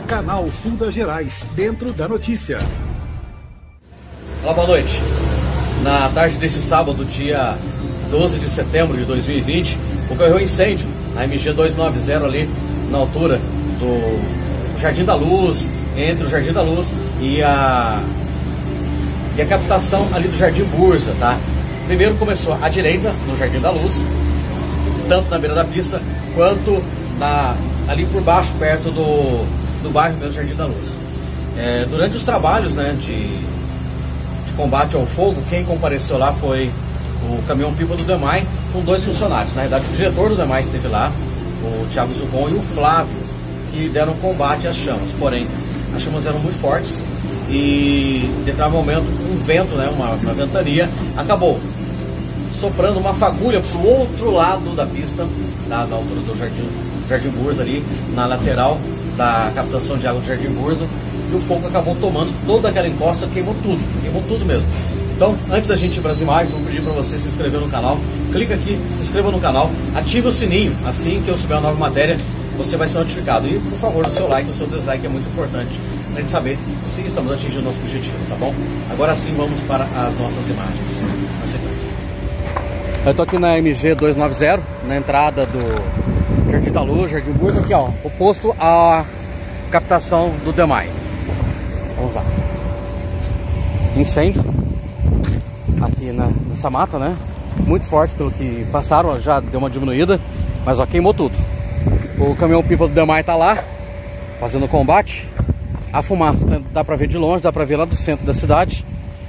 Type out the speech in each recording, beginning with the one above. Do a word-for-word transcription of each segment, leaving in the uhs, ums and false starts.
Canal Sul das Gerais, dentro da notícia. Olá, boa noite. Na tarde deste sábado, dia doze de setembro de dois mil e vinte, ocorreu um incêndio na M G duzentos e noventa ali, na altura do Jardim da Luz, entre o Jardim da Luz e a, e a captação ali do Jardim Bursa, tá? Primeiro começou à direita, no Jardim da Luz, tanto na beira da pista, quanto na, ali por baixo, perto do, do bairro mesmo, Jardim da Luz. É, durante os trabalhos, né, de, de combate ao fogo, quem compareceu lá foi o caminhão-pipa do DEMAI com dois funcionários. Na verdade, o diretor do DEMAI esteve lá, o Thiago Zucon e o Flávio, que deram combate às chamas. Porém, as chamas eram muito fortes e, em determinado momento, um vento, né, uma, uma ventania, acabou soprando uma fagulha para o outro lado da pista, tá, na altura do Jardim, Jardim Bursa, ali na lateral da captação de água do Jardim Bursa, e o fogo acabou tomando toda aquela encosta, queimou tudo, queimou tudo mesmo. Então, antes da gente ir para as imagens, vou pedir para você se inscrever no canal. Clica aqui, se inscreva no canal, ative o sininho, assim que eu subir uma nova matéria, você vai ser notificado. E, por favor, o seu like, o seu dislike é muito importante para a gente saber se estamos atingindo o nosso objetivo, tá bom? Agora sim, vamos para as nossas imagens, na sequência. Eu estou aqui na M G duzentos e noventa, na entrada do Jardim da Luz, Jardim Bursa, aqui ó, oposto à captação do DEMAI. Vamos lá. Incêndio aqui na, nessa mata, né? Muito forte pelo que passaram, já deu uma diminuída, mas ó, queimou tudo. O caminhão-pipa do DEMAI tá lá, fazendo combate. A fumaça dá pra ver de longe, dá pra ver lá do centro da cidade.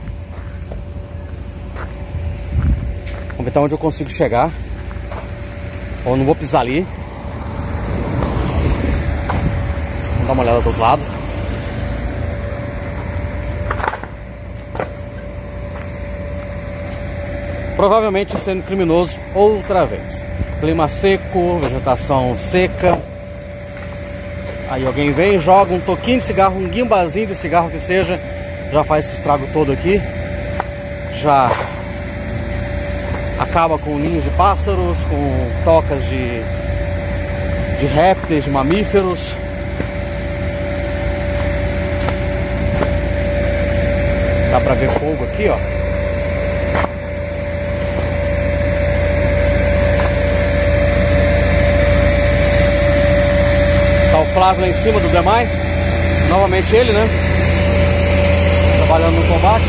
Vamos ver até onde eu consigo chegar. Ou não vou pisar ali. Vamos dar uma olhada do outro lado. Provavelmente sendo criminoso outra vez. Clima seco, vegetação seca. Aí alguém vem, joga um toquinho de cigarro, um guimbazinho de cigarro que seja, já faz esse estrago todo aqui. Já acaba com ninhos de pássaros, com tocas de, de répteis, de mamíferos. Dá pra ver fogo aqui, ó. Tá o Flávio lá em cima do DEMAI. Novamente ele, né? Trabalhando no combate.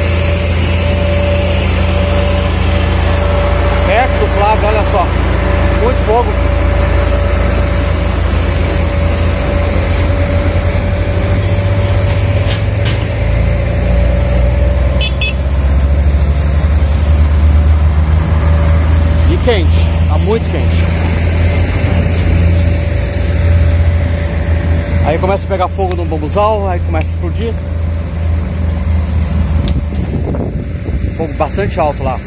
Perto do Flávio, olha só, muito fogo. E quente, tá muito quente. Aí começa a pegar fogo no bambuzal, aí começa a explodir. Fogo bastante alto lá.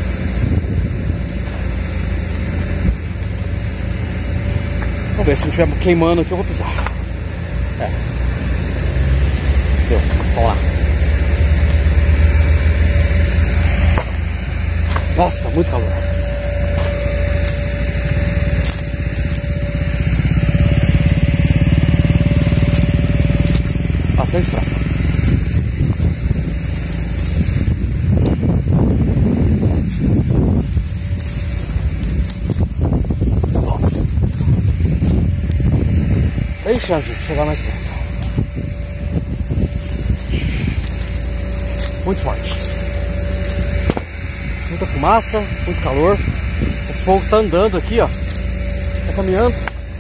Vamos ver se não estiver queimando aqui, eu vou pisar. É. Deu. Vamos lá. Nossa, muito calor. Bastante estrago. Sem chance de chegar mais perto. Muito forte. Muita fumaça, muito calor. O fogo tá andando aqui, ó. Tá caminhando.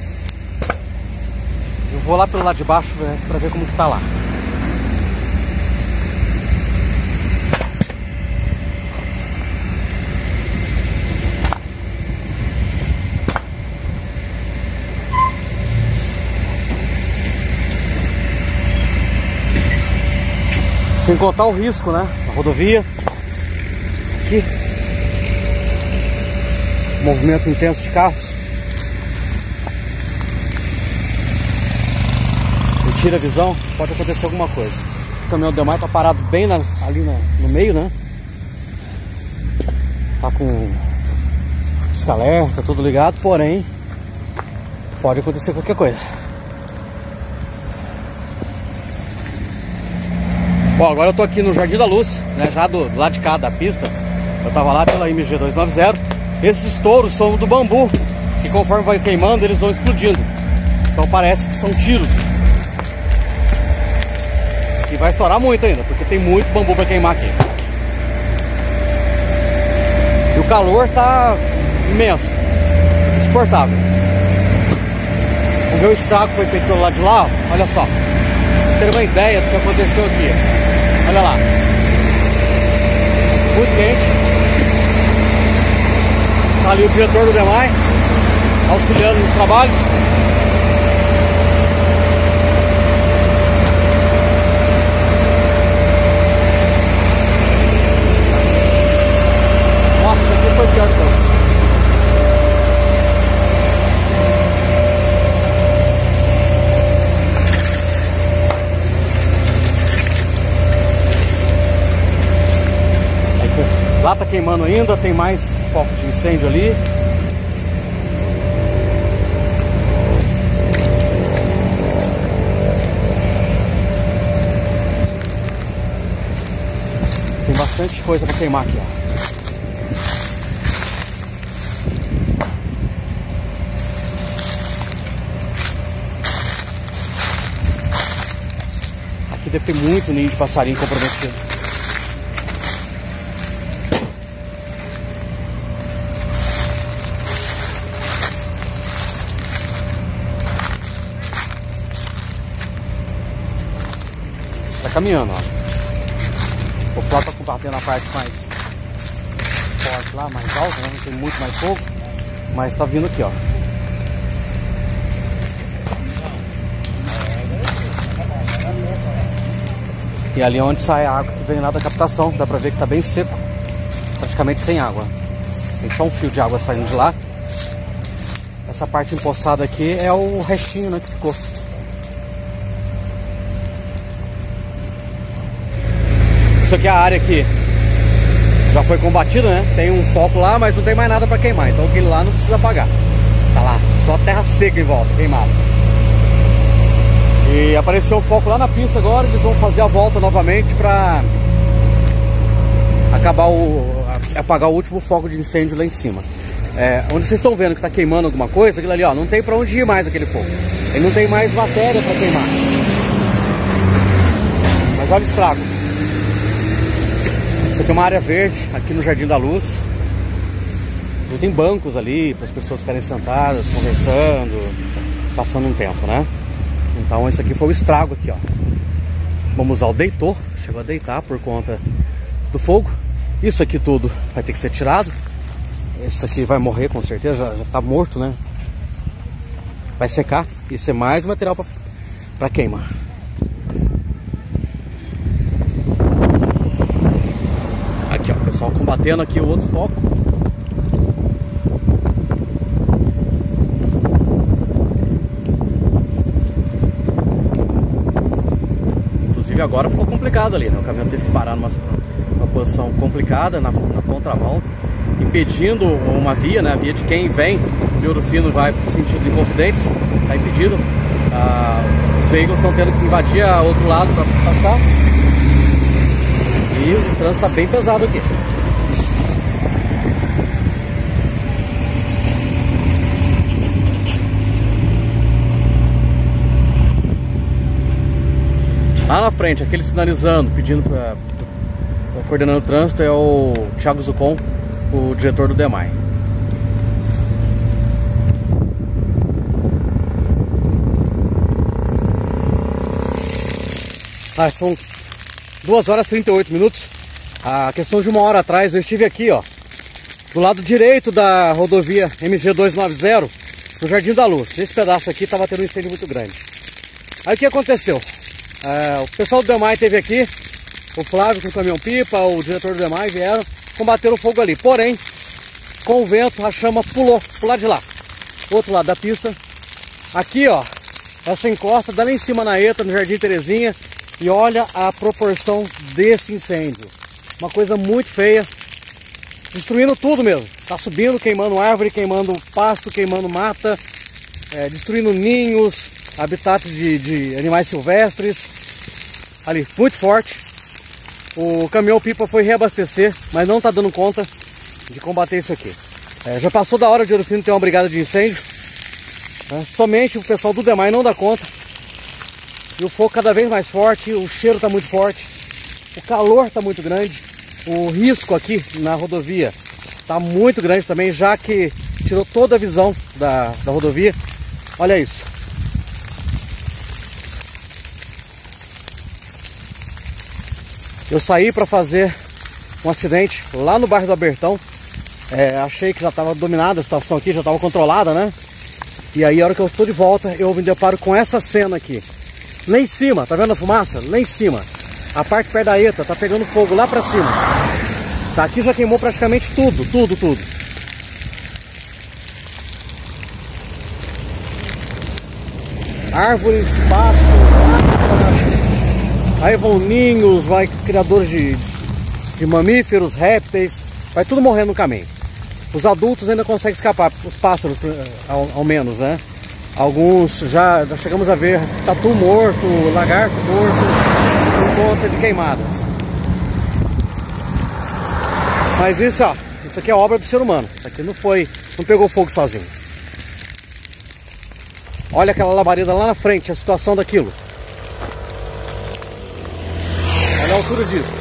Eu vou lá pelo lado de baixo pra ver como que tá lá. Sem contar o risco, né? A rodovia. Aqui. Movimento intenso de carros. Me tira a visão, pode acontecer alguma coisa. O caminhão do DEMAI tá parado bem na, ali na, no meio, né? Tá com pisca-alerta, tudo ligado, porém pode acontecer qualquer coisa. Bom, agora eu tô aqui no Jardim da Luz, né, já do, do lado de cá da pista. Eu tava lá pela M G duzentos e noventa. Esses touros são do bambu, que conforme vai queimando, eles vão explodindo. Então parece que são tiros. E vai estourar muito ainda, porque tem muito bambu para queimar aqui. E o calor tá imenso, insuportável. Vamos ver o estrago que foi feito pelo lado de lá, ó. Olha só, pra vocês terem uma ideia do que aconteceu aqui. Olha lá, muito quente. Tá ali o diretor do DEMAI auxiliando nos trabalhos. Nossa, aqui foi pior que todos. Lá tá queimando ainda, tem mais foco de incêndio ali. Tem bastante coisa para queimar aqui, ó. Aqui deve ter muito ninho de passarinho comprometido. Tá caminhando, ó. O fogo tá combatendo a parte mais forte lá, mais alta, né? Não tem muito mais fogo, mas tá vindo aqui, ó. E ali onde sai a água que vem lá da captação, dá pra ver que tá bem seco, praticamente sem água. Tem só um fio de água saindo de lá. Essa parte empoçada aqui é o restinho, né, que ficou. Isso aqui é a área que já foi combatida, né? Tem um foco lá, mas não tem mais nada para queimar. Então aquele lá não precisa apagar. Tá lá, só terra seca em volta, queimada. E apareceu um foco lá na pista agora. Eles vão fazer a volta novamente para acabar o... apagar o último foco de incêndio lá em cima. É, onde vocês estão vendo que tá queimando alguma coisa, aquilo ali, ó, não tem para onde ir mais aquele fogo. Ele não tem mais matéria para queimar. Mas olha o estrago. Isso aqui é uma área verde, aqui no Jardim da Luz. E tem bancos ali para as pessoas ficarem sentadas, conversando, passando um tempo, né? Então esse aqui foi o estrago aqui, ó. Vamos usar o deitor, chegou a deitar por conta do fogo. Isso aqui tudo vai ter que ser tirado. Esse aqui vai morrer com certeza, já, já tá morto, né? Vai secar. Isso é mais material para queimar. Aqui, ó, o pessoal combatendo aqui o outro foco. Inclusive agora ficou complicado ali, né? O caminhão teve que parar numa, numa posição complicada, na, na contramão, impedindo uma via, né? A via de quem vem de Ouro Fino vai no sentido de Inconfidentes, tá impedido. Ah, os veículos estão tendo que invadir o outro lado para passar. E o trânsito está bem pesado aqui. Lá na frente, aquele sinalizando, pedindo para coordenando o trânsito é o Thiago Zucon, o diretor do DEMAI. Ah, são duas horas e trinta e oito minutos. A questão de uma hora atrás eu estive aqui, ó, do lado direito da rodovia M G duzentos e noventa, no Jardim da Luz. Esse pedaço aqui estava tendo um incêndio muito grande. Aí o que aconteceu? É, o pessoal do DEMAI esteve aqui, o Flávio com o caminhão-pipa, o diretor do DEMAI vieram, combateram o fogo ali. Porém, com o vento, a chama pulou pro lado de lá, outro lado da pista. Aqui, ó, essa encosta dá lá em cima na ETA, no Jardim Terezinha. E olha a proporção desse incêndio. Uma coisa muito feia. Destruindo tudo mesmo. Tá subindo, queimando árvore, queimando pasto, queimando mata. É, destruindo ninhos, habitats de, de animais silvestres. Ali, muito forte. O caminhão-pipa foi reabastecer, mas não está dando conta de combater isso aqui. É, já passou da hora de Ouro Fino ter uma brigada de incêndio. É, somente o pessoal do DEMAI não dá conta. E o fogo cada vez mais forte, o cheiro está muito forte, o calor está muito grande. O risco aqui na rodovia está muito grande também, já que tirou toda a visão da, da rodovia. Olha isso. Eu saí para fazer um acidente lá no bairro do Abertão. É, achei que já estava dominada a situação aqui, já estava controlada, né? E aí a hora que eu estou de volta, eu me deparo com essa cena aqui. Lá em cima, tá vendo a fumaça? Lá em cima. A parte perto da ETA tá pegando fogo lá pra cima. Tá, aqui já queimou praticamente tudo, tudo, tudo. Árvores, pasto, aí vão ninhos, vai criadores de, de mamíferos, répteis, vai tudo morrendo no caminho. Os adultos ainda conseguem escapar, os pássaros ao, ao menos, né? Alguns já, já chegamos a ver tatu morto, lagarto morto, por conta de queimadas. Mas isso, ó, isso aqui é obra do ser humano. Isso aqui não foi, não pegou fogo sozinho. Olha aquela labareda lá na frente, a situação daquilo. Olha a altura disso.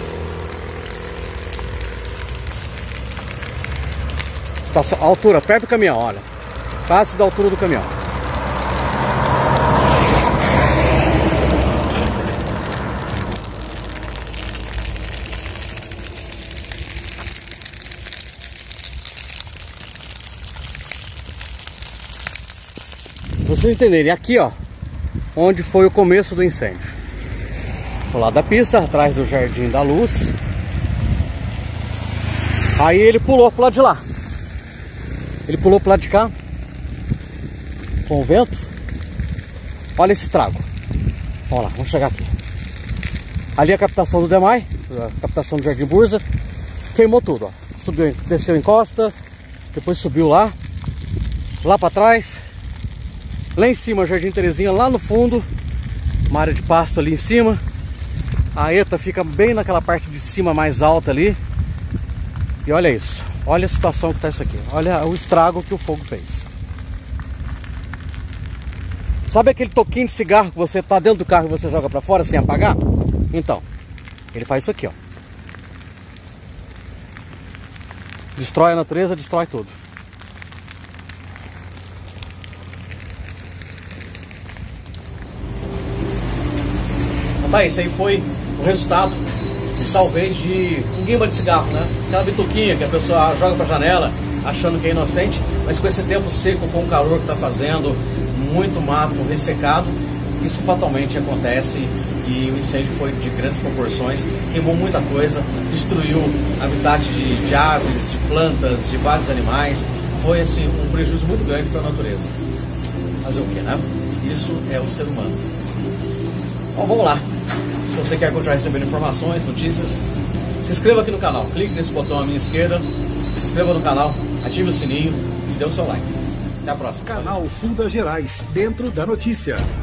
Situação, a altura, perto do caminhão, olha. Quase da altura do caminhão. Pra vocês entenderem, aqui ó, onde foi o começo do incêndio. Do lado da pista, atrás do Jardim da Luz. Aí ele pulou pro lado de lá. Ele pulou pro lado de cá. Com o vento. Olha esse estrago. Vamos lá, vamos chegar aqui. Ali a captação do DEMAI, a captação do Jardim Burza. Queimou tudo, ó. Subiu, desceu em costa. Depois subiu lá. Lá pra trás. Lá em cima, Jardim Terezinha, lá no fundo, uma área de pasto ali em cima. A ETA fica bem naquela parte de cima mais alta ali. E olha isso, olha a situação que tá isso aqui. Olha o estrago que o fogo fez. Sabe aquele toquinho de cigarro que você tá dentro do carro e você joga pra fora sem apagar? Então, ele faz isso aqui, ó. Destrói a natureza, destrói tudo. Tá, esse aí foi o resultado, talvez, de um guimba de cigarro, né? Aquela bituquinha que a pessoa joga pra janela achando que é inocente, mas com esse tempo seco, com o calor que tá fazendo, muito mato ressecado, isso fatalmente acontece e o incêndio foi de grandes proporções, queimou muita coisa, destruiu habitat de, de aves, de plantas, de vários animais, foi assim um prejuízo muito grande para a natureza. Fazer o que, né? Isso é o ser humano. Bom, vamos lá. Se você quer continuar recebendo informações, notícias, se inscreva aqui no canal. Clique nesse botão à minha esquerda, se inscreva no canal, ative o sininho e dê o seu like. Até a próxima. Canal Sul das Gerais, dentro da notícia.